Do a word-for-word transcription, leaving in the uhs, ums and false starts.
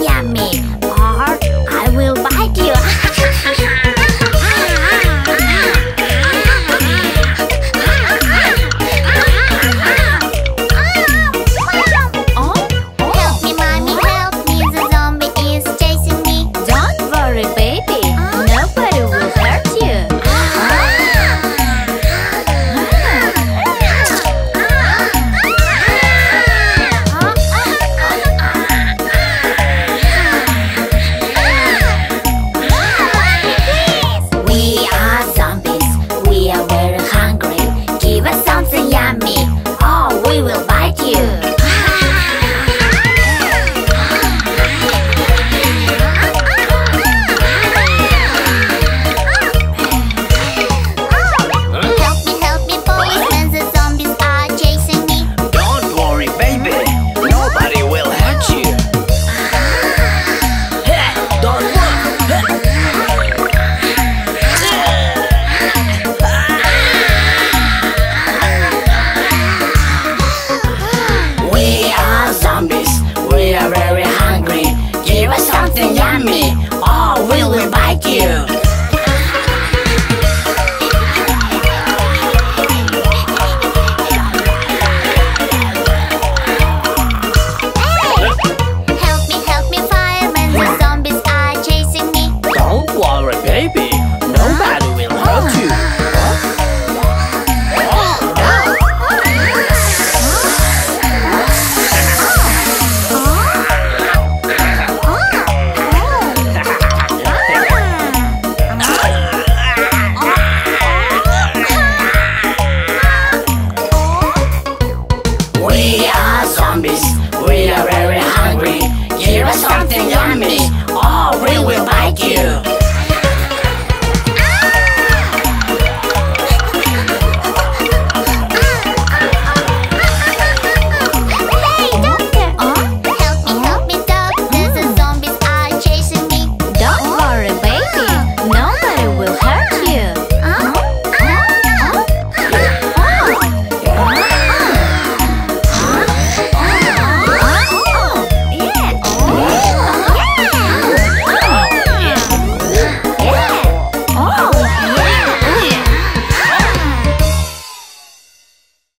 yummy, or I will bite you. Help me, mommy, help me, the zombie is chasing me. Don't worry, baby, nobody will hurt you. We are zombies, we are very hungry. Give us something yummy, or we will bite you. Help me, help me, policeman, the zombies are chasing me. Don't worry, baby, nobody will hurt you. Hey, don't move. We are zombies, we are very hungry. Give us something yummy, or we will bite you. Help me, help me, fireman, the zombies are chasing me. Don't worry, baby, nobody will hurt you. We are zombies, we are very hungry. Give us something yummy, or we will bite you.